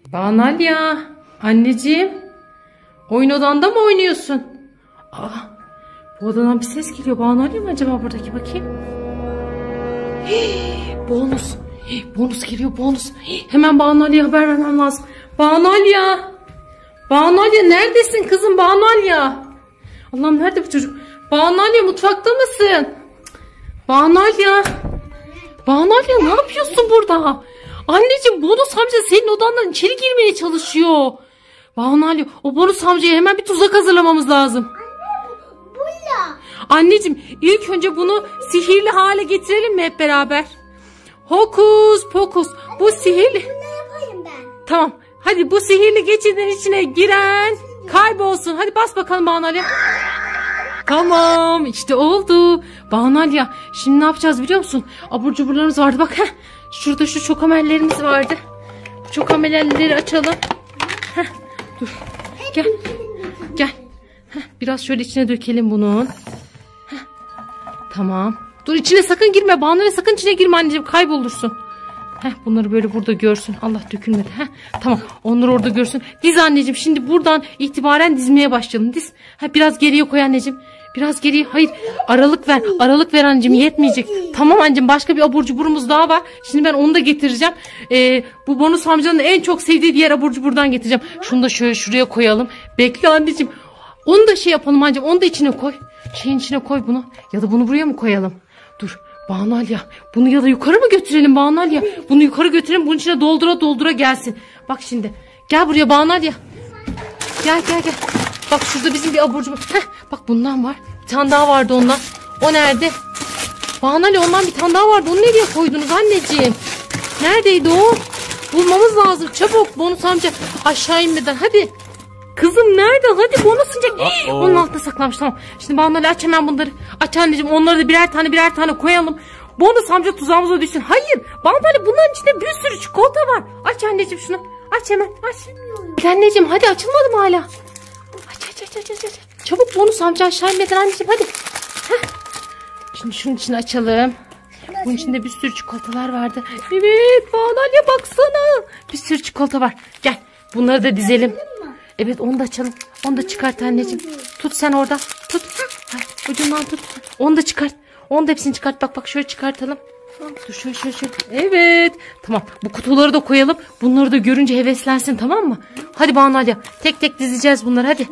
Banalya, anneciğim, oyun odanda mı oynuyorsun? Aa, bu odadan bir ses geliyor. Banalya mı acaba buradaki, bakayım? Bonus. Bonus geliyor, bonus. Hemen Banalya'ya haber vermem lazım. Banalya. Banalya neredesin kızım, Banalya? Allah'ım, nerede bu çocuk? Banalya, mutfakta mısın? Banalya. Banalya, ne yapıyorsun burada? Anneciğim, bonus amca senin odandan içeri girmeye çalışıyor. Banalya, o bonus amcaya hemen bir tuzak hazırlamamız lazım. Anneciğim, ilk önce bunu sihirli hale getirelim mi hep beraber? Hokus pokus. Bu sihirli. Bunu yapayım ben. Tamam. Hadi bu sihirli geçidin içine giren kaybolsun. Hadi bas bakalım Banalya. Tamam, işte oldu. Banalya, şimdi ne yapacağız biliyor musun? Abur cuburlarımız vardı bak. Şurada şu çokamellerimiz vardı. Çokamelleri açalım. Dur. Gel. Gel. Biraz şöyle içine dökelim bunun. Tamam. Dur, içine sakın girme Banalya, sakın içine girme anneciğim, kaybolursun. Bunları böyle burada görsün. Allah, dökülmedi. Tamam, onları orada görsün. Diz anneciğim, şimdi buradan itibaren dizmeye başlayalım. Diz. Biraz geriye koy anneciğim. Biraz geriye. Hayır, aralık ver. Aralık ver anneciğim, yetmeyecek. Tamam anneciğim, başka bir abur cuburumuz daha var. Şimdi ben onu da getireceğim. Bu bonus amcanın en çok sevdiği diğer abur cuburdan getireceğim. Şunu da şöyle şuraya koyalım. Bekle anneciğim. Onu da şey yapalım anneciğim. Onu da içine koy. Şeyin içine koy bunu. Ya da bunu buraya mı koyalım? Dur. Banalya, bunu ya da yukarı mı götürelim Banalya? Bunu yukarı götürelim, bunun içine doldura doldura gelsin. Bak şimdi. Gel buraya Banalya. Gel. Bak şurada bizim bir abur cubur. Bak bundan var. Bir tane daha vardı ondan. O nerede? Banalya, ondan bir tane daha vardı. Onu nereye koydunuz anneciğim? Neredeydi o? Bulmamız lazım. Çabuk, bonus amca aşağı inmeden. Hadi. Kızım nerede? Hadi bonus amca. Onun altına saklanmış. Tamam. Şimdi Banalya, aç hemen bunları. Aç anneciğim, onları da birer tane koyalım. Bonus amca tuzağımıza düşsün. Hayır. Banalya, bunların içinde bir sürü çikolata var. Aç anneciğim şunu. Aç hemen. Aç. Anneciğim hadi, açılmadı mı hala? Aç. Çabuk, bonus amca aşağı inmeden anneciğim, hadi. Şimdi şunun içini açalım. Bunun içinde bir sürü çikolatalar vardı. Evet Banalya, baksana. Bir sürü çikolata var. Gel. Bunları da dizelim. Evet, onu da açalım. Onu da çıkart anneciğim. Tut sen orada. Tut. Ucundan tut. Onu da çıkart. Onu da hepsini çıkart. Bak şöyle çıkartalım. Dur şöyle. Evet. Tamam. Bu kutuları da koyalım. Bunları da görünce heveslensin, tamam mı? Hadi Banalya. Tek tek dizeceğiz bunları, hadi.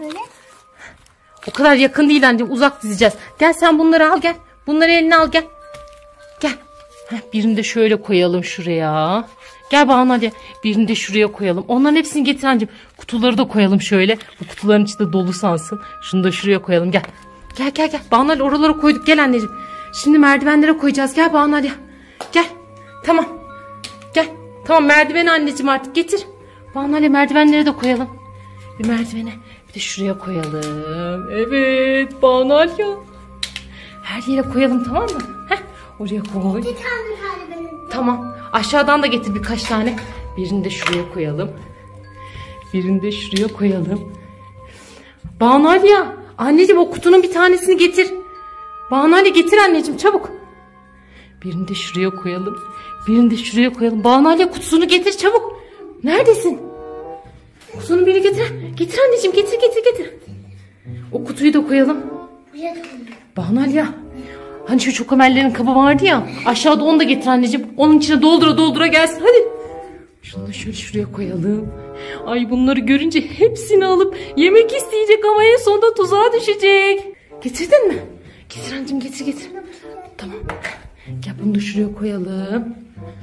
O kadar yakın değil anneciğim. Uzak dizeceğiz. Gel sen bunları al, gel. Bunları eline al, gel. Gel. Birini de şöyle koyalım şuraya. Gel Banalya, birini de şuraya koyalım. Onların hepsini getir anneciğim. Kutuları da koyalım şöyle. Bu kutuların içi de dolu sansın. Şunu da şuraya koyalım, gel. Gel. Banalya, oralara koyduk, gel anneciğim. Şimdi merdivenlere koyacağız, gel Banalya. Gel. Tamam. Gel. Tamam, merdiveni anneciğim artık getir. Banalya, merdivenlere de koyalım. Bir merdivene, bir de şuraya koyalım. Evet Banalya. Her yere koyalım, tamam mı? Oraya koy. Bir tane benim. Tamam. Aşağıdan da getir birkaç tane. Birini de şuraya koyalım. Banalya, anneciğim o kutunun bir tanesini getir. Banalya, getir anneciğim çabuk. Birini de şuraya koyalım. Banalya, kutusunu getir çabuk. Neredesin? Kutunun birini getir. Getir anneciğim, getir. O kutuyu da koyalım. Banalya. Hani şu çokamellerin kabı vardı ya. Aşağıda onu da getir anneciğim. Onun içine doldura gelsin. Hadi. Şunu da şöyle şuraya koyalım. Ay, bunları görünce hepsini alıp yemek isteyecek ama en sonunda tuzağa düşecek. Getirdin mi? Getir anneciğim, getir. Tamam. Gel, bunu da şuraya koyalım.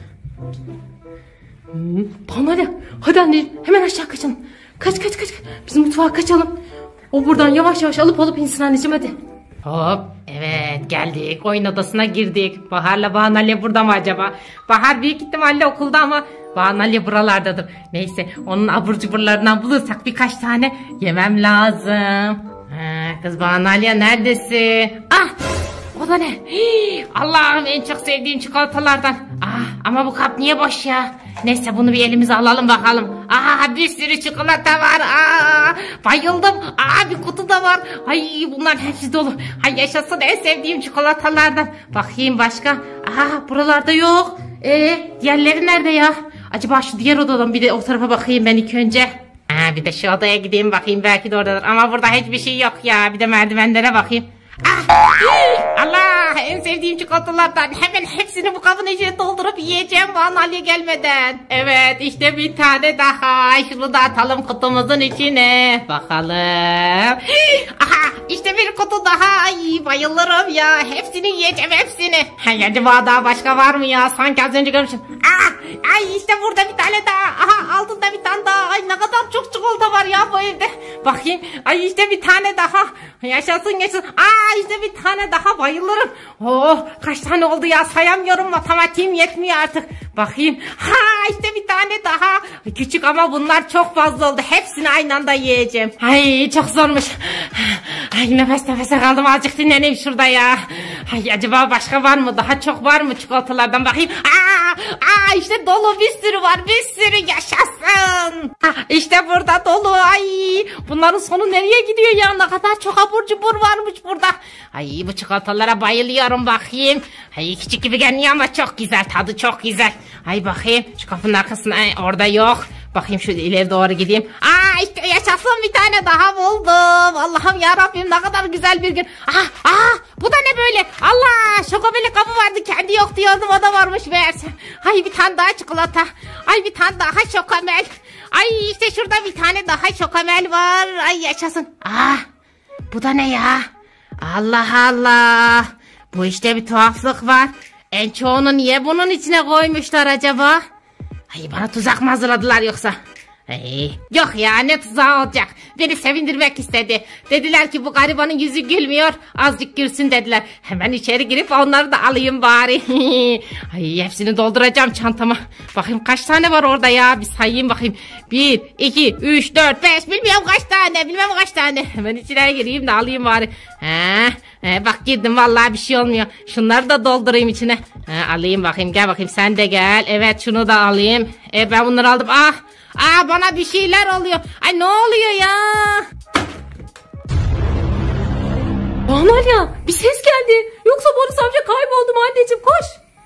Banalya, hadi anneciğim, hemen aşağı kaçalım. Kaç. Biz mutfağa kaçalım. O buradan yavaş alıp insin anneciğim, hadi. Hop, evet geldik, oyun odasına girdik. Bahar'la Banalya burada mı acaba? Bahar büyük ihtimalle okulda ama Banalya buralardadır. Neyse, onun abur cuburlarından bulursak birkaç tane yemem lazım. Kız Banalya, neredesin? O da ne? Allah'ım, en çok sevdiğim çikolatalardan. Ama bu kap niye boş ya? Neyse, bunu bir elimize alalım bakalım. Bir sürü çikolata var. Bayıldım. Bir kutu da var. Ay, bunlar hepsi dolu. Ay, yaşasın, en sevdiğim çikolatalardan. Bakayım başka. Buralarda yok. Diğerleri nerede ya? Acaba şu diğer odadan bir de o tarafa bakayım ben ilk önce. Bir de şu odaya gideyim bakayım, belki de oradadır. Ama burada hiçbir şey yok ya. Bir de merdivenlere bakayım. Allah, en sevdiğim çikolatalardan. Hemen hepsini bu kabın içine doldurup yiyeceğim Banu Ali'ye gelmeden. Evet, işte bir tane daha. Şunu da atalım kutumuzun içine. Bakalım. Aha, işte bir kutu daha. Ay, bayılırım ya. Hepsini yiyeceğim, hepsini. Acaba daha başka var mı ya? Sanki az önce görmüşüm. Ay, işte burada bir tane daha. Aha, altında bir tane daha. Ay, ne kadar çok çikolata var ya bu evde. Bakayım. Ay, işte bir tane daha. Yaşasın yaşasın. İşte bir tane daha, bayılırım. Kaç tane oldu ya, sayamıyorum, matematiğim yetmiyor artık. Bakayım. İşte bir tane daha. Küçük ama bunlar çok fazla oldu. Hepsini aynı anda yiyeceğim. Ay, çok zormuş. Ay, nefes nefese kaldım, azıcık dinleneyim şurada ya. Ay, acaba başka var mı? Daha çok var mı çikolatalardan, bakayım. İşte dolu bir sürü var, bir sürü, yaşasın. İşte burada dolu. Ay, bunların sonu nereye gidiyor ya? Ne kadar çok abur cubur varmış burada. Ay, bu çikolatalara bayılıyorum, bakayım. Ay, küçük gibi görünüyor ama çok güzel, tadı çok güzel. Ay, bakayım şu kapının arkasına, orada yok. Bakayım şöyle ileri doğru gideyim. İşte yaşasın, bir tane daha buldum. Allah'ım yarabbim, ne kadar güzel bir gün. Bu da ne böyle? Allah, şokobeli kabı vardı, kendi yok diyordum, o da varmış meğerse. Ay, bir tane daha çikolata. Ay, bir tane daha şokomel. Ay, işte şurada bir tane daha şokomel var. Ay, yaşasın. Bu da ne ya? Allah Allah. Bu işte bir tuhaflık var. En çoğunu niye bunun içine koymuşlar acaba? Ay, bana tuzak mı hazırladılar yoksa? Yok ya, ne tuzağı olacak. Beni sevindirmek istedi. Dediler ki bu garibanın yüzü gülmüyor, azıcık gülsün dediler. Hemen içeri girip onları da alayım bari. Ay, hepsini dolduracağım çantama. Bakayım kaç tane var orada ya, bir sayayım bakayım. 1, 2, 3, 4, 5, bilmiyorum kaç tane. Hemen içine gireyim de alayım bari. Bak, girdim vallahi, bir şey olmuyor. Şunları da doldurayım içine. Alayım bakayım, gel bakayım, sen de gel. Evet, şunu da alayım. Ben bunları aldım. Bana bir şeyler oluyor. Ay, ne oluyor ya? Banu Ali, bir ses geldi. Yoksa Boris amca kayboldu mu anneciğim, koş.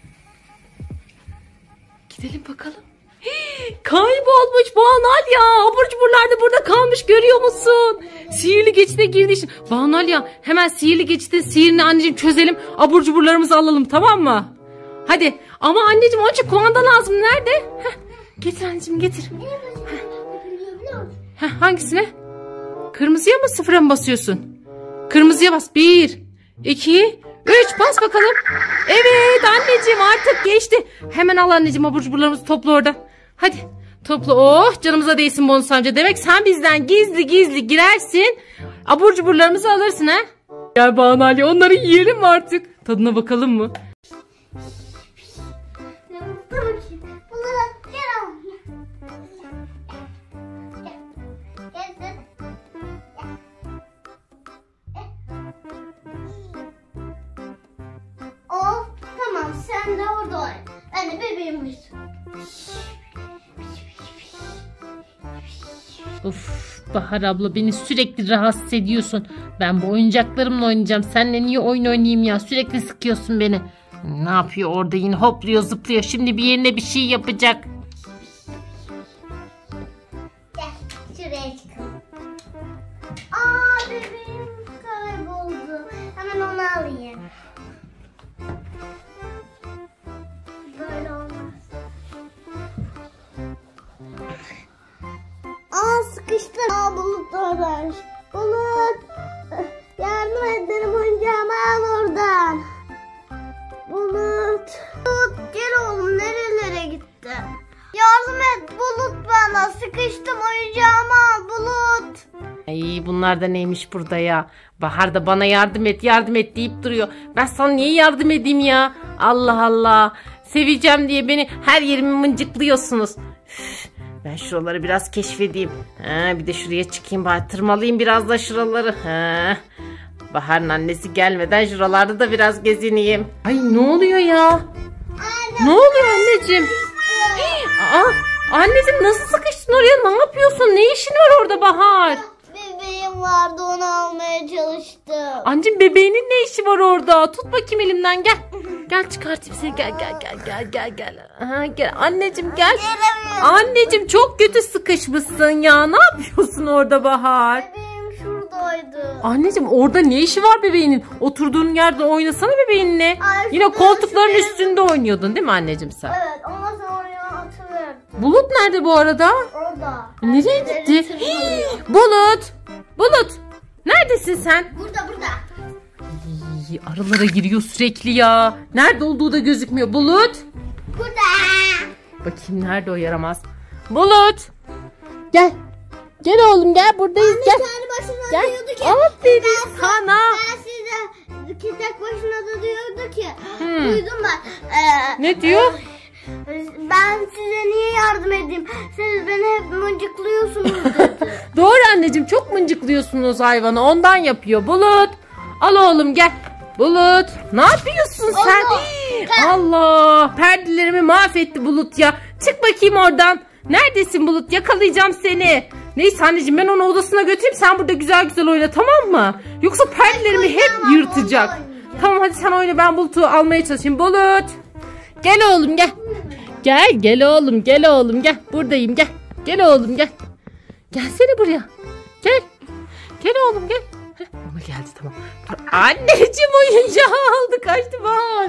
Gidelim bakalım. Kaybolmuş Banu Ali, abur cuburlar da burada kalmış, görüyor musun? Sihirli geçide girdi işte. Banu Ali, hemen sihirli geçitin sihirini anneciğim çözelim. Abur cuburlarımızı alalım, tamam mı? Hadi, ama anneciğim onun için kumanda lazım, nerede? Getir anneciğim, getir. Hangisine? Kırmızıya mı, sıfıra mı basıyorsun? Kırmızıya bas. 1, 2, 3, bas bakalım. Evet anneciğim, artık geçti. Hemen al anneciğim, abur cuburlarımızı topla orada. Hadi topla. Oh, canımıza değsin Bonus amca. Demek sen bizden gizli gizli girersin, abur cuburlarımızı alırsın ha? Gel Banu Ali, onları yiyelim mi artık? Tadına bakalım mı? Tamam, sen de orada ol. Ben de bebeğim. Of, Bahar abla, beni sürekli rahatsız ediyorsun. Ben bu oyuncaklarımla oynayacağım. Seninle niye oyun oynayayım ya? Sürekli sıkıyorsun beni. Ne yapıyor orada yine, hopluyor zıplıyor. Şimdi bir yerine bir şey yapacak. Gel şuraya çıkalım. Bebeğim kayboldu. Hemen onu alayım. Böyle olmaz. Sıkıştım. Bulut oradaymış. Bulut. Yardım ederim, oyuncağımı al oradan. Bulut. Bulut, gel oğlum, nerelere gittin? Yardım et Bulut bana. Sıkıştım, oyuncağımı al Bulut. Ay, bunlar da neymiş burada ya? Bahar da bana yardım et deyip duruyor. Ben sana niye yardım edeyim ya? Allah Allah. Seveceğim diye beni her yerimi mıncıklıyorsunuz. Ben şuraları biraz keşfedeyim. Bir de şuraya çıkayım bari, tırmalayayım biraz da şuraları. Bahar'ın annesi gelmeden şuralarda da biraz gezineyim. Ay, ne oluyor ya? Anne, ne oluyor anneciğim? Anneciğim, nasıl sıkıştın oraya? Ne yapıyorsun? Ne işin var orada Bahar? Bebeğim vardı, onu almaya çalıştım. Anneciğim, bebeğinin ne işi var orada? Tut bakayım elimden, gel. Gel çıkartayım seni. Gel. Aha, gel. Anneciğim gel. Anneciğim çok kötü sıkışmışsın ya. Ne yapıyorsun orada Bahar? Bebeğim şuradaydı. Anneciğim orada ne işi var bebeğinin? Oturduğun yerde oynasana bebeğinle. Ay, Yine koltukların şuraya- üstünde oynuyordun değil mi anneciğim sen? Evet ama sonra atıverdim. Bulut nerede bu arada? Orada. Nereye gitti? Bulut. Neredesin sen? Burada. İyi, aralara giriyor sürekli ya. Nerede olduğu da gözükmüyor. Bulut. Burada. Bakayım nerede o yaramaz. Bulut. Gel. Gel oğlum gel buradayız gel. Kendi başına Gel. diyordu ki. Aferin sana. Ben size tek başına da diyordu ki. Duydum ben. Ne diyor? Ben size niye yardım edeyim? Siz beni hep mıncıklıyorsunuz dedi. Doğru anneciğim çok mıncıklıyorsunuz hayvanı. Ondan yapıyor. Bulut. Al oğlum gel. Bulut. Ne yapıyorsun sen? Allah. Perdelerimi mahvetti Bulut ya. Çık bakayım oradan. Neredesin Bulut? Yakalayacağım seni. Neyse anneciğim ben onu odasına götüreyim. Sen burada güzel güzel oyna tamam mı? Yoksa perdelerimi hep yırtacak. Tamam hadi sen oyna ben Bulut'u almaya çalışayım. Bulut. Gel oğlum gel. Gel oğlum gel. Buradayım gel. Gel oğlum gel. Gelsene buraya. Gel oğlum gel. Heh, ama geldi tamam. Dur, anneciğim oyuncağı aldı kaçtı var.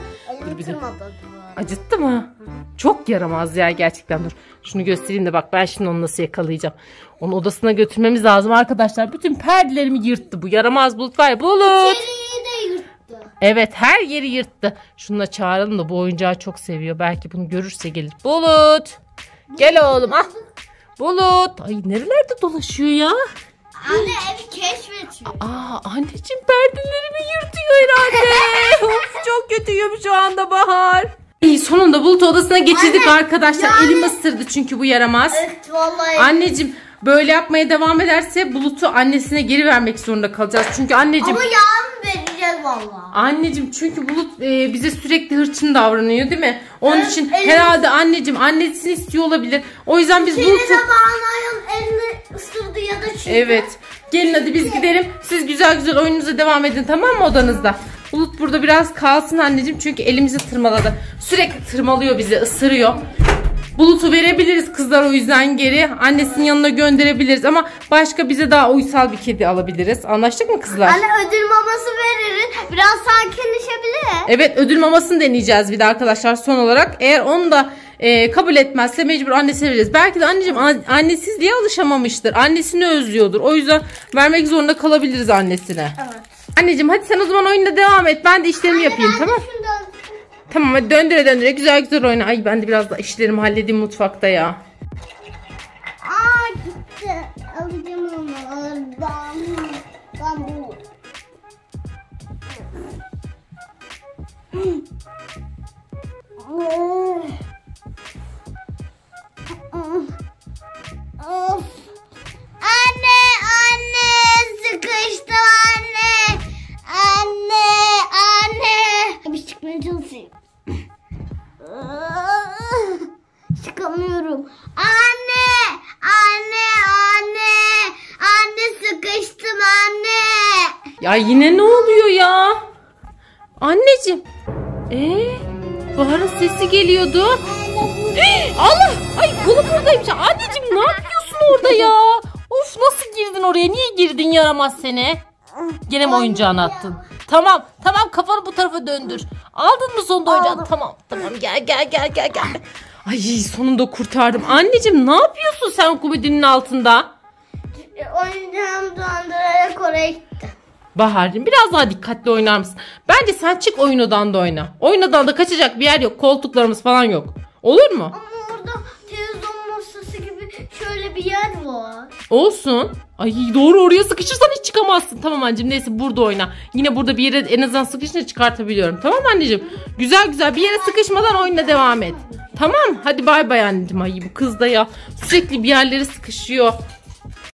Acıttı mı? Çok yaramaz ya gerçekten dur. Şunu göstereyim de bak ben şimdi onu nasıl yakalayacağım. Onu odasına götürmemiz lazım arkadaşlar. Bütün perdelerimi yırttı bu yaramaz Bulut var ya. Bulut. İçeriği de yırttı. Evet her yeri yırttı. Şunu çağıralım da bu oyuncağı çok seviyor. Belki bunu görürse gelir. Bulut. Gel oğlum ah. Bulut. Ay nerelerde dolaşıyor ya? Anne evi keşfetiyor. Anneciğim perdelerimi yırtıyor herhalde. Of, çok kötüyüm şu anda Bahar. İyi sonunda Bulut'u odasına geçirdik arkadaşlar. Elim ısırdı çünkü bu yaramaz. Evet vallahi. Anneciğim böyle yapmaya devam ederse Bulut'u annesine geri vermek zorunda kalacağız. Çünkü anneciğim... Ama yarın vereceğiz vallahi. Anneciğim çünkü Bulut bize sürekli hırçın davranıyor değil mi? Onun için herhalde anneciğim annesini istiyor olabilir. O yüzden biz Bulut'u... Senin zamanın elini ısırdı ya da çiğdi. Evet. Gelin hadi biz gidelim. Siz güzel güzel oyununuza devam edin tamam mı odanızda? Bulut burada biraz kalsın anneciğim çünkü elimizi tırmaladı. Sürekli tırmalıyor bizi, ısırıyor. Bulut'u verebiliriz kızlar o yüzden geri. Annesinin yanına gönderebiliriz ama başka bize daha uysal bir kedi alabiliriz. Anlaştık mı kızlar? Anne ödül maması veririz. Biraz sakinleşebilir. Evet ödül mamasını deneyeceğiz bir de arkadaşlar son olarak. Eğer onu da kabul etmezse mecbur annesine vereceğiz. Belki de anneciğim annesizliğe alışamamıştır. Annesini özlüyordur. O yüzden vermek zorunda kalabiliriz annesine. Evet. Anneciğim hadi sen o zaman oyunda devam et. Ben de işlerimi yapayım tamam. Tamam hadi döndüre güzel güzel oyna. Ay ben de biraz da işlerimi halledeyim mutfakta ya. Gitti. Alacağım onu oradan. Ben bu. Of. Anne sıkıştım anne bir çıkmaya çalışayım. Çıkamıyorum anne sıkıştım anne. Ya yine ne oluyor ya? Anneciğim. Bahar'ın sesi geliyordu. Allah! Ay kolum buradaymış. Anneciğim ne yapıyorsun orada ya? Of nasıl girdin oraya? Niye girdin yaramaz seni? Gene mi oyuncağını attın? Tamam kafanı bu tarafa döndür. Aldın mı sonunda oyuncağını? Tamam gel. Ay sonunda kurtardım. Anneciğim ne yapıyorsun sen komodinin altında? Oyuncağımı döndürerek oraya gitti. Bahar'cığım biraz daha dikkatli oynar mısın? Bence sen çık oyun odanda oyna. Oyun odanda kaçacak bir yer yok. Koltuklarımız falan yok. Olur mu? Ama orada televizyon masası gibi şöyle bir yer var. Olsun. Ay doğru oraya sıkışırsan hiç çıkamazsın. Tamam anneciğim neyse burada oyna. Yine burada bir yere en azından sıkışınca çıkartabiliyorum. Tamam mı anneciğim? Güzel bir yere sıkışmadan oyuna devam et. Tamam hadi bay bay anneciğim. Ay bu kız da ya sürekli bir yerlere sıkışıyor.